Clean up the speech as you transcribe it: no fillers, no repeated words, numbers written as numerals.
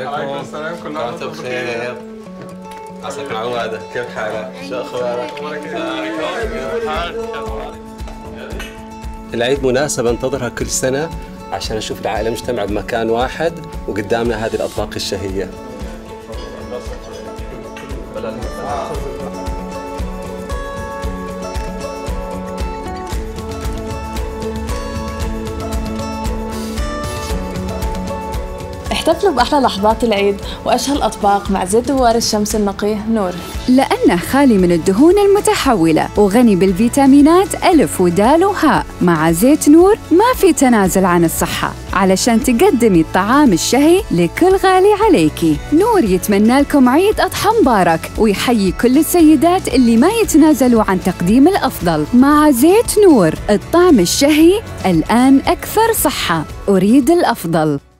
وعليكم السلام. كل عام وانتم بخير. عساك معوده. كيف حالك؟ شو اخبارك؟ العيد مناسبة انتظرها كل سنة عشان اشوف العائلة مجتمعة بمكان واحد وقدامنا هذه الأطباق الشهية. احتفلوا بأحلى لحظات العيد وأشهى الأطباق مع زيت دوار الشمس النقي نور، لأنه خالي من الدهون المتحولة وغني بالفيتامينات ألف ودال وهاء. مع زيت نور ما في تنازل عن الصحة علشان تقدمي الطعام الشهي لكل غالي عليكي. نور يتمنى لكم عيد أضحى مبارك ويحيي كل السيدات اللي ما يتنازلوا عن تقديم الأفضل. مع زيت نور الطعم الشهي الآن أكثر صحة. أريد الأفضل.